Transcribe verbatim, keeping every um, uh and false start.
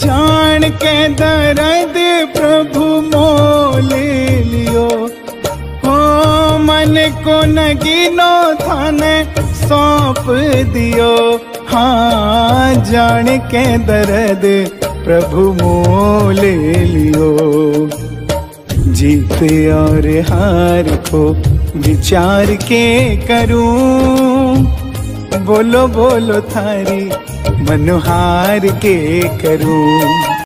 जान के दर्द प्रभु मोल लियो, हो मन को नगीनो थाने सौंप दियो। हाँ जान के दर्द प्रभु मोल लियो, जीत और हार को विचार के करूं, बोलो बोलो थारी मनोहार के करूं।